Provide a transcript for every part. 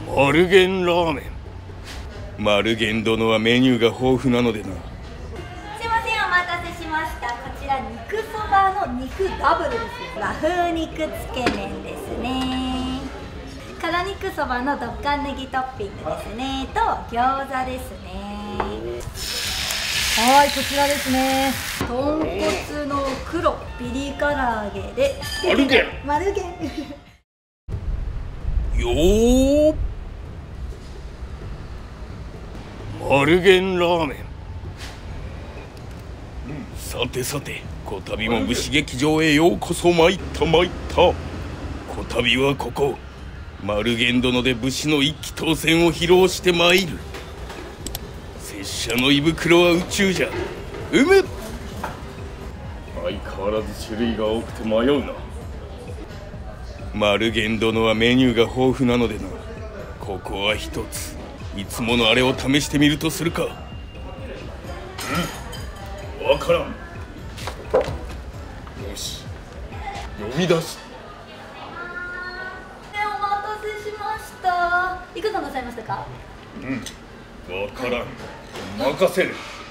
マルゲンラーメン。マルゲン殿はメニューが豊富なのでな。 すいません、お待たせしました。こちら肉そばの肉ダブルです。和風肉つけ麺ですね。辛肉そばのドッカンネギトッピングですねと餃子ですね。はい、こちらですね。豚骨の黒ビリ唐揚げでマルゲンよー、マルゲンラーメン。さてさて、こたびも武士劇場へようこそ参った。こたびはここマルゲン殿で武士の一騎当選を披露してまいる。拙者の胃袋は宇宙じゃ。相変わらず種類が多くて迷うな。マルゲン殿はメニューが豊富なのでな。ここは一ついつものあれを試してみるとするか。わからん。よし、呼び出す。 お待たせしました。いかがなさいましたか？ わからん。任せる。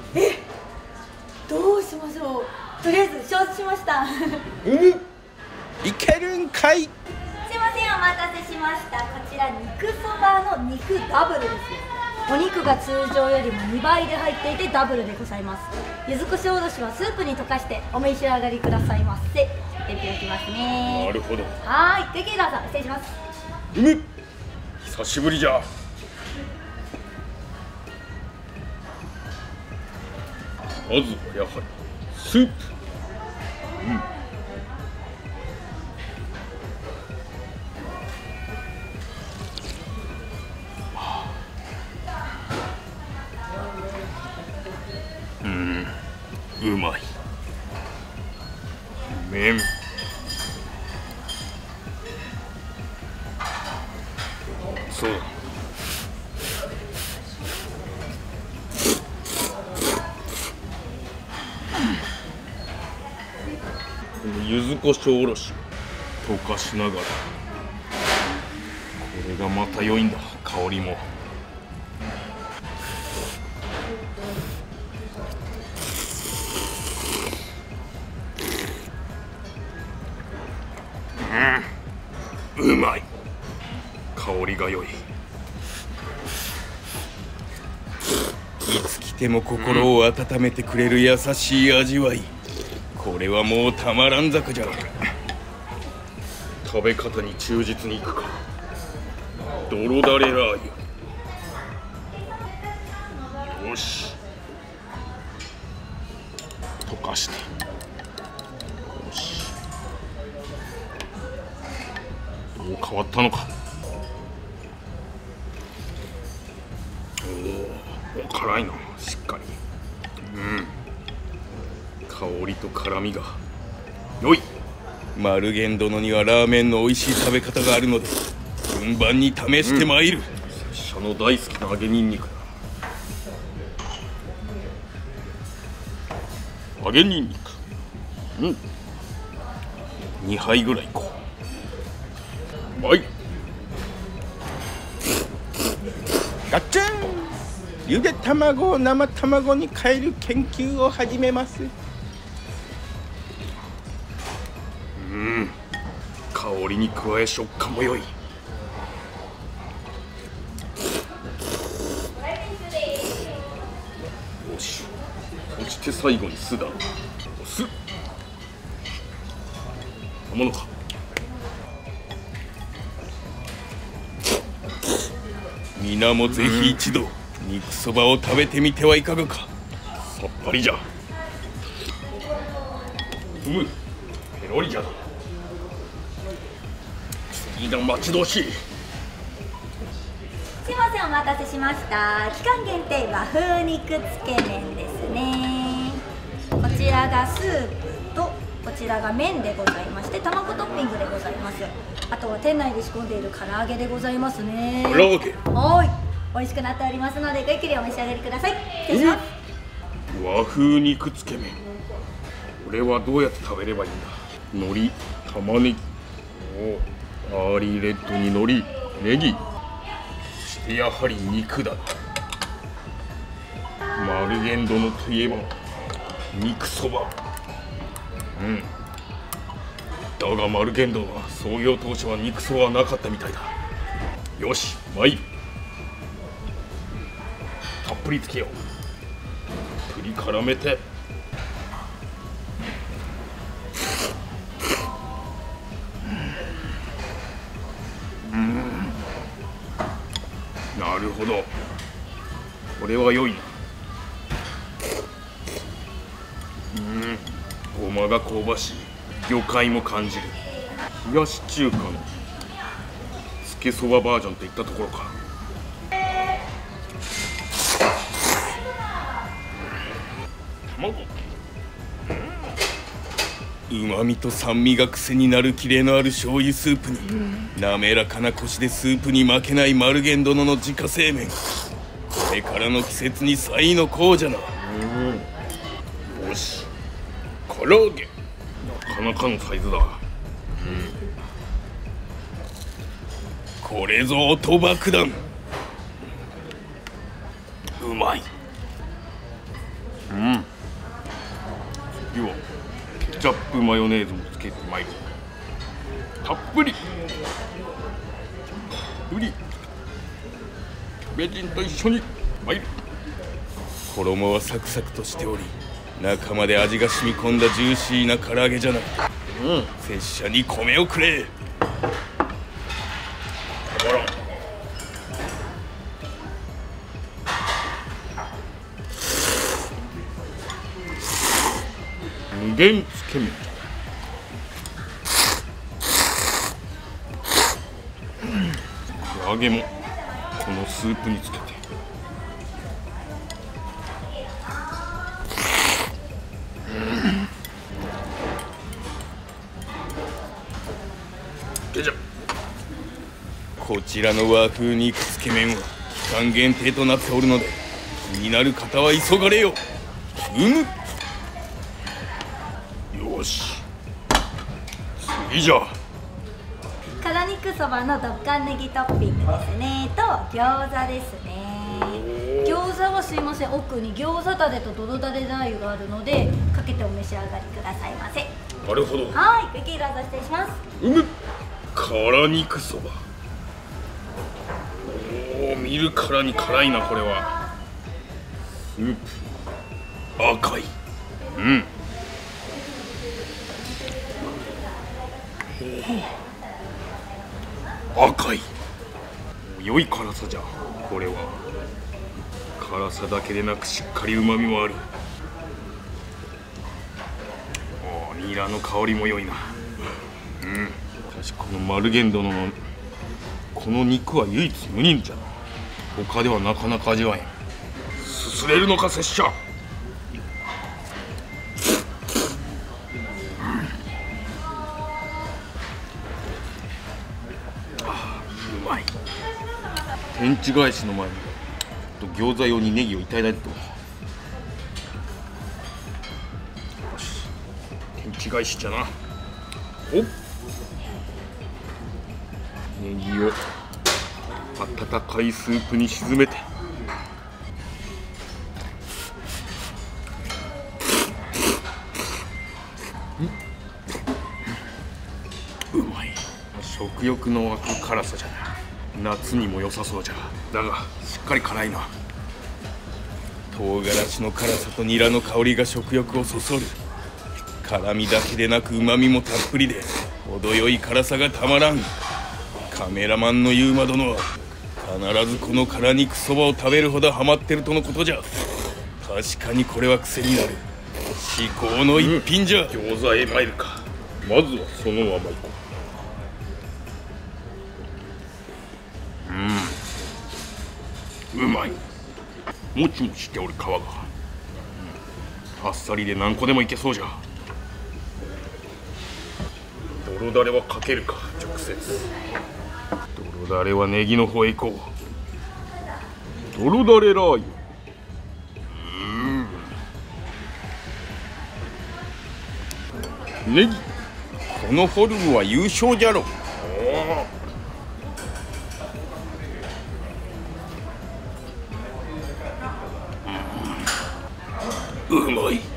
どうしましょう。とりあえず承知しました。 いけるんかい。 すいません、お待たせしました。こちら肉そばの肉ダブルです。お肉が通常よりも2倍で入っていてダブルでございます。柚子胡椒おろしはスープに溶かしてお召し上がりくださいませ。出ておきますね。 なるほど。 はい、テキーラーさん失礼します。 久しぶりじゃ。まずはやはりスープ。うまい。麺。そうだ。柚子胡椒おろし溶かしながら、これがまた良いんだ。香りも。うまい。香りが良い。いつ来ても心を温めてくれる優しい味わい。これはもうたまらん坂じゃ。食べ方に忠実にいくか。泥だれラー油。よし、溶かして。よし、どう変わったのか。おお、辛いな。しっかり。香りと辛みが良い。マルゲン殿にはラーメンの美味しい食べ方があるので順番に試してまいる。拙者の大好きな揚げニンニクだ。揚げニンニク2杯ぐらいいこう。はい、ガッチャン。ゆで卵を生卵に変える研究を始めます。香りに加え食感も良い。よし、そして最後に酢だ。酢なものか。皆もぜひ一度肉そばを食べてみてはいかがか。さっぱりじゃ。ペロリじゃ。次が待ち遠しい。 すいません、お待たせしました。期間限定和風肉つけ麺ですね。こちらがスープとこちらが麺でございまして、卵トッピングでございます。あとは店内で仕込んでいる唐揚げでございますね。 唐揚げ。 はい、美味しくなっておりますのでごゆっくりお召し上がりください。失礼します。 和風肉つけ麺。これはどうやって食べればいいんだ。海苔、玉ねぎ、アーリーレッドに海苔、ネギ、 やはり肉だ。マルゲン殿といえば肉そば。だがマルゲン殿は創業当初は肉そばはなかったみたいだ。よし、参る。たっぷりつけよう。たっぷり絡めて。なるほど、これは良いな。ごまが香ばしい。魚介も感じる。冷やし中華のつけそばバージョンといったところか。卵。うまみと酸味が癖になるキレのある醤油スープに、滑らかなコシでスープに負けないマルゲン殿の自家製麺。これからの季節に才のこうじゃな。よし、唐揚げ。なかなかのサイズだ。これぞ音爆弾。うまい。次はケチャップマヨネーズもつけてまいる。たっぷり名人と一緒にまいる。衣はサクサクとしており、中まで味が染み込んだジューシーな唐揚げじゃない。拙者に米をくれ。たまらん。無限つけ麺。揚げもこのスープにつけて。こちらの和風肉つけ麺は期間限定となっておるので、気になる方は急がれよ。よし、次じゃ。 辛肉そばのドッカンネギトッピングですねと餃子ですね。餃子はすいません、奥に餃子だれと泥だれラー油があるのでかけてお召し上がりくださいませ。 なるほど。 はい、ベキーラーザ失礼します。 辛肉そば。見るからに辛いな。これはスープ赤い。赤い。良い辛さじゃ。これは辛さだけでなくしっかりうまみもある。ニラの香りも良いな。しかしこのマルゲン殿のこの肉は唯一無二じゃな。他ではなかなか味わえん。すすれるのか拙者。うまい。天地返しの前にちょっと餃子用にネギを炒めないと。よし、天地返しじゃな。おっ、ネギを温かいスープに沈めて。うまい。食欲の湧く辛さじゃな。夏にも良さそうじゃ。だがしっかり辛いな。唐辛子の辛さとニラの香りが食欲をそそる。辛みだけでなく旨みもたっぷりで程よい辛さがたまらん。カメラマンのユーマ殿は必ずこの辛肉そばを食べるほどハマってるとのことじゃ。確かにこれは癖になる至高の一品じゃ。餃子へ参るか。まずはそのままいこう。うまい。もちもちしておる皮が。あっさりで何個でもいけそうじゃ。泥だれはかけるか直接。泥だれはネギの方へ行こう。泥だれラー油。ネギ、このフォルムは優勝じゃろ。 うまい。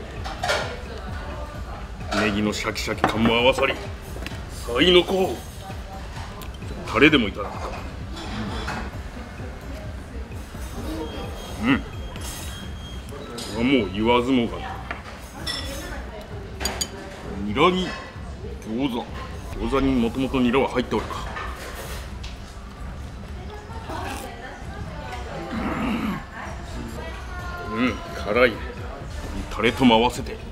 ネギのシャキシャキ感も合わさり最の子。タレでもいただくか。これはもう言わずもがな。ニラに餃子にもともとニラは入っておるか。辛い。タレとも合わせて。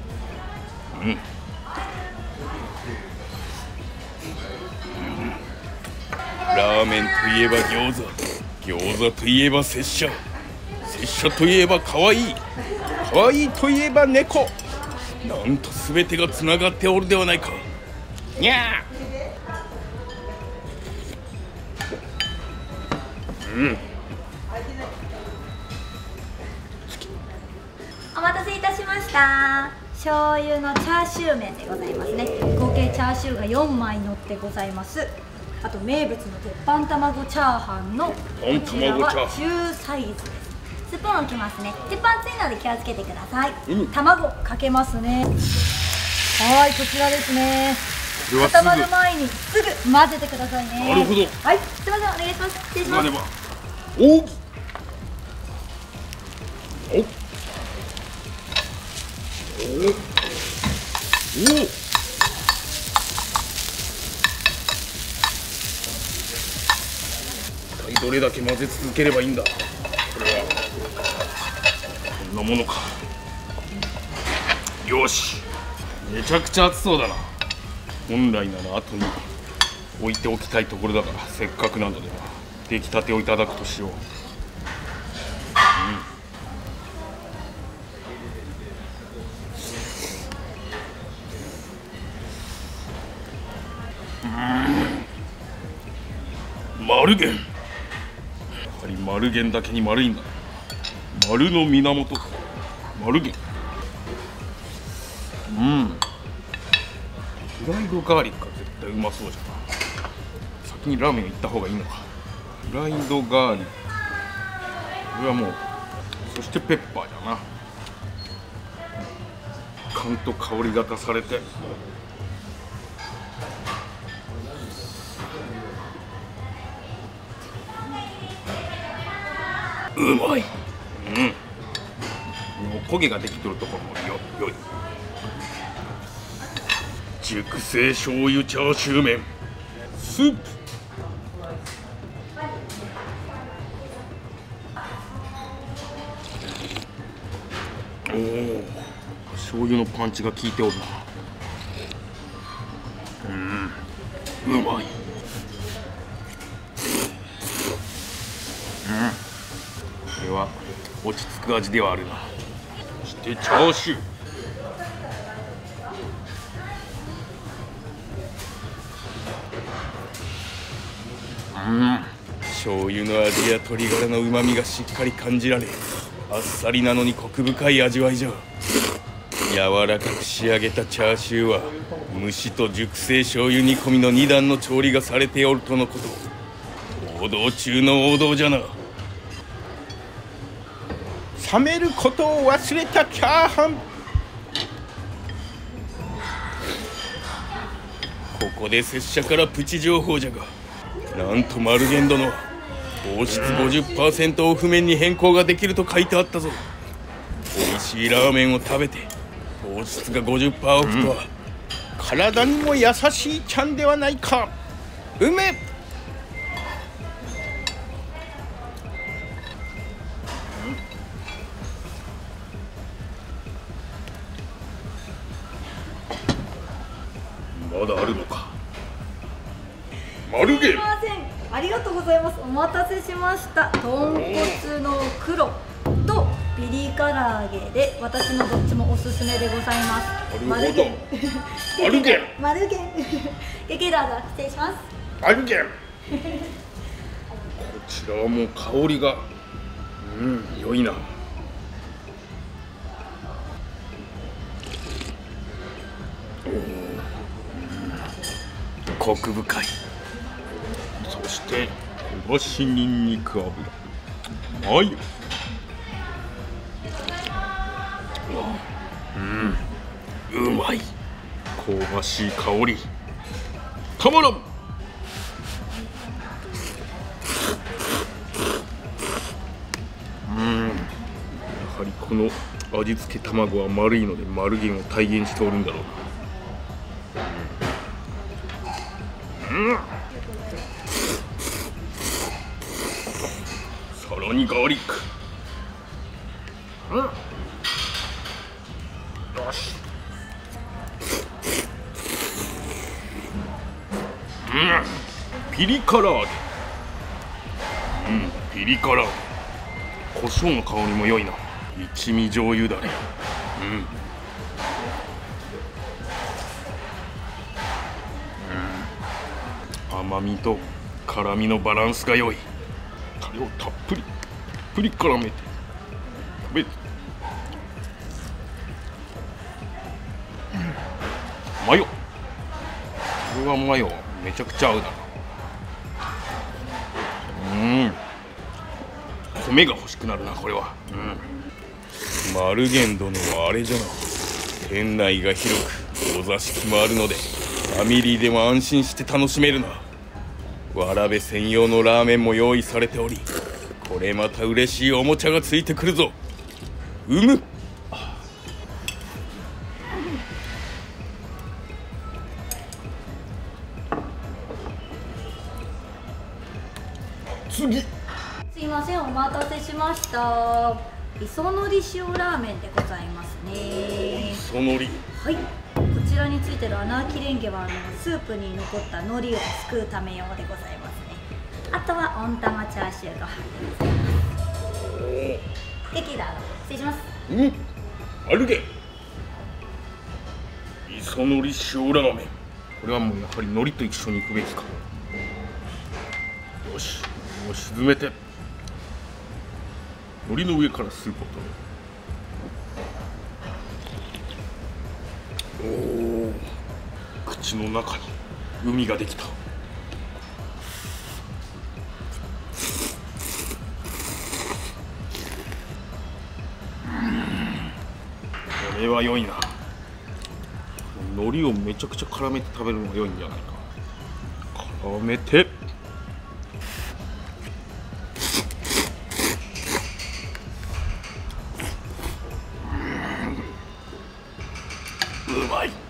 ラーメンといえば餃子といえば拙者といえば可愛いといえば猫。なんと全てがつながっておるではないか。にゃー。 お待たせいたしました。醤油のチャーシュー麺でございますね。合計チャーシューが4枚乗ってございます。あと名物の鉄板卵チャーハンのこちらは中サイズです。スプーン置きますね。鉄板熱いので気をつけてください。卵かけますね。はい、こちらですね。固まる前にすぐ混ぜてくださいね。 なるほど。 はい、すみません、お願いします。失礼します。 おどれだけ混ぜ続ければいいんだ。これはこんなものか。よし、めちゃくちゃ熱そうだな。本来なら後に置いておきたいところだから、せっかくなので出来たてをいただくとしよう。丸源。やはり丸源だけに丸いんだ。丸の源丸源。フライドガーリックは絶対うまそうじゃな。先にラーメン行った方がいいのか。フライドガーリック、これはもう、そしてペッパーじゃな。缶と香りが足されて、うまい。お焦げができてるところもよい。熟成醤油チャーシュー麺スープ。醤油のパンチが効いておるな。うまい。これは落ち着く味ではあるな。そしてチャーシュー。醤油の味や鶏ガラの旨味がしっかり感じられ、あっさりなのにコク深い味わいじゃ。柔らかく仕上げたチャーシューは蒸しと熟成醤油煮込みの2段の調理がされておるとのこと。王道中の王道じゃな。冷めることを忘れたチャーハン。ここで拙者からプチ情報じゃが、なんと丸源殿は糖質 50% オフ麺に変更ができると書いてあったぞ。美味しいラーメンを食べて糖質が 50% オフとは、体にも優しいちゃんではないか。うめ。まだあるのか。丸源。 すいません、ありがとうございます。お待たせしました。豚骨の黒とビリー唐揚げで、私のどっちもおすすめでございます。 なるほど。丸源。 丸源。激ラーが失礼します。 丸源。こちらはもう香りが良いな。コク深い。そして香ばしにんにく油。はい。 うまい。香ばしい香りたまらん。やはりこの味付け卵は丸いので丸源を体現しておるんだろうな。さらにガーリック。よし。ピリ辛揚げ。ピリ辛揚げ。胡椒の香りも良いな。一味醤油だれ。甘みと辛みのバランスが良い。タレをたっぷり絡めて食べる。マヨ。これはマヨめちゃくちゃ合うだな。米が欲しくなるなこれは。マルゲン殿はあれじゃな。店内が広くお座敷もあるのでファミリーでも安心して楽しめるな。わらべ専用のラーメンも用意されており、これまた嬉しいおもちゃがついてくるぞ。次。 すいません、お待たせしました。磯のり塩ラーメンでございますね。 磯のり。 はい、こちらについてる穴あきレンゲはスープに残った海苔をすくうため用でございますね。あとは温玉チャーシューご飯でございます。劇団失礼します。 マルゲン磯のり塩ラーメン。これはもうやはり海苔と一緒に行くべきか。よし、もう沈めて海苔の上からスープを取る。口の中に海ができた。これは良いな。海苔をめちゃくちゃ絡めて食べるのが良いんじゃないか。絡めてうまい。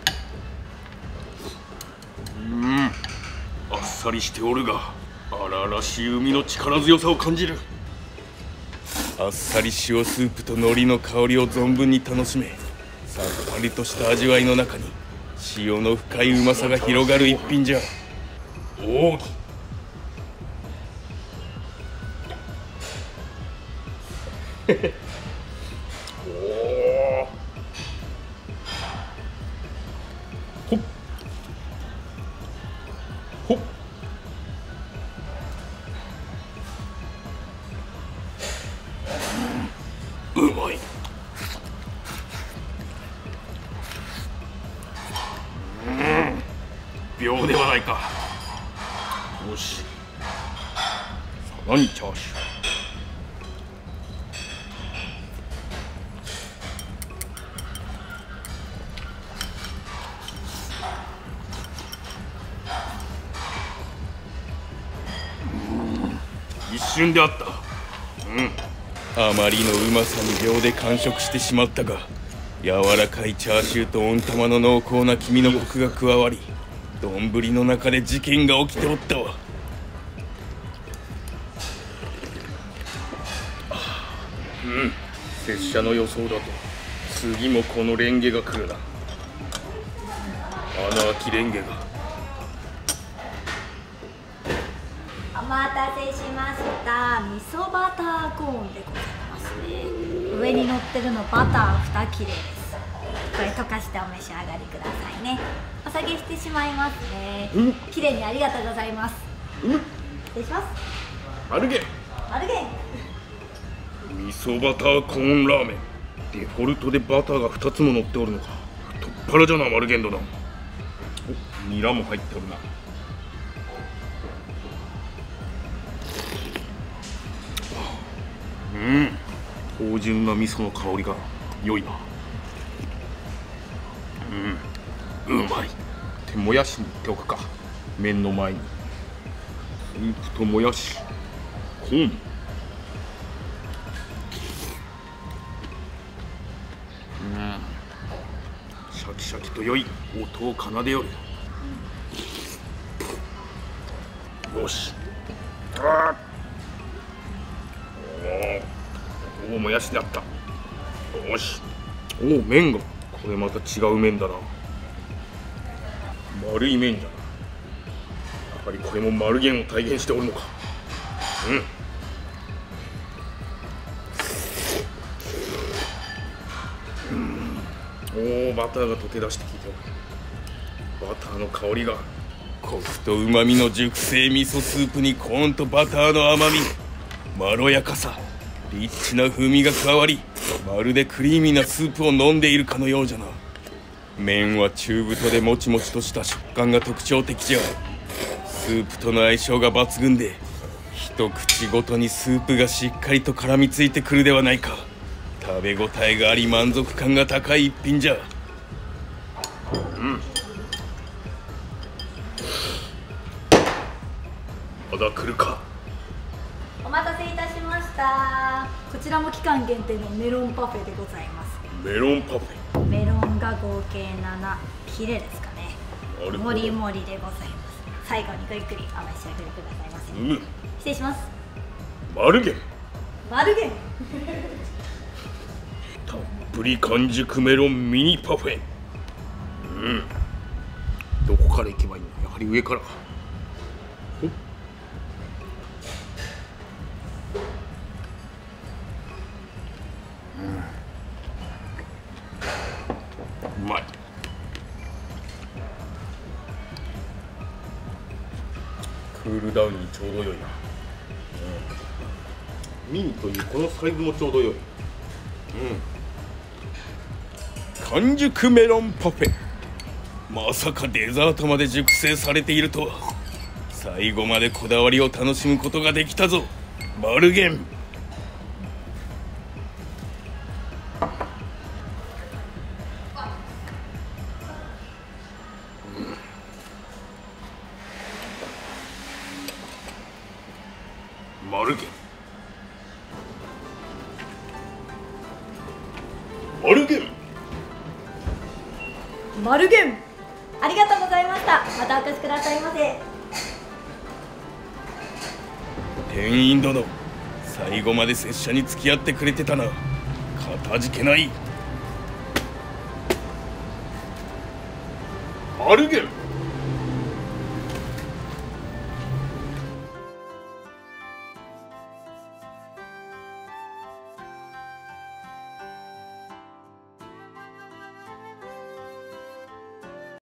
あっさりしておるが荒々しい海の力強さを感じる。あっさり塩スープと海苔の香りを存分に楽しめ、さっぱりとした味わいの中に塩の深いうまさが広がる一品じゃ。おお。ほっほっ。うまい。秒ではないか。よし、さらにチャーシュー。一瞬であった。あまりのうまさに秒で完食してしまったが、柔らかいチャーシューと温玉の濃厚な黄身のコクが加わり、丼の中で事件が起きておったわ。拙者の予想だと次もこのレンゲが来るな。穴あきレンゲが。 お待たせしました。味噌バターコーンでございますね。上に乗ってるのバター2切れです。これ溶かしてお召し上がりくださいね。お下げしてしまいますね。綺麗にありがとうございます。失礼します。 マルゲン。味噌バターコーンラーメン。デフォルトでバターが2つも乗っておるのか。太っ腹じゃなマルゲン殿。ニラも入っておるな。芳醇な味噌の香りが良いな。 うまい。ってもやしにっておくか。麺の前にスープともやし、コーン。シャキシャキと良い音を奏でよる。よし。おお、もやしであった。よし。おお、麺がこれまた違う麺だな。丸い麺じゃな。やはりこれも丸源を体現しておるのか。おお、バターが溶け出してきておる。バターの香りがコクとうまみの熟成味噌スープにコーンとバターの甘み、まろやかさ、リッチな風味が加わり、まるでクリーミーなスープを飲んでいるかのようじゃな。麺は中太でもちもちとした食感が特徴的じゃ。スープとの相性が抜群で、一口ごとにスープがしっかりと絡みついてくるではないか。食べ応えがあり満足感が高い一品じゃ。まだ来るか。 お待たせいたしました。こちらも期間限定のメロンパフェでございます。 メロンパフェ。 メロンが合計7切れですかね。もりもりでございます。最後にごゆっくりお召し上がりくださいませ。失礼します。 マルゲン。 マルゲンたっぷり完熟メロンミニパフェ。どこから行けばいいの？やはり上からか。うまい。クールダウンにちょうど良いな。ミニというこのサイズもちょうど良い。完熟メロンパフェ。まさかデザートまで熟成されているとは。最後までこだわりを楽しむことができたぞ、マルゲン。マルゲン。マルゲン。 マルゲン、ありがとうございました。またお越しくださいませ。 店員殿、最後まで拙者に付き合ってくれてたな。かたじけない。マルゲン。